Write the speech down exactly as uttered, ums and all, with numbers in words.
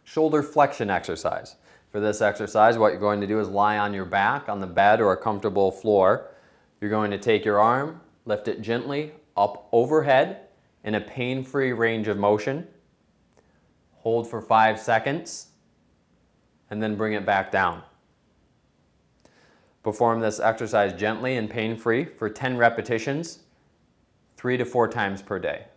shoulder flexion exercise. For this exercise, what you're going to do is lie on your back on the bed or a comfortable floor. You're going to take your arm, lift it gently up overhead in a pain-free range of motion. Hold for five seconds, and then bring it back down. Perform this exercise gently and pain-free for ten repetitions, three to four times per day.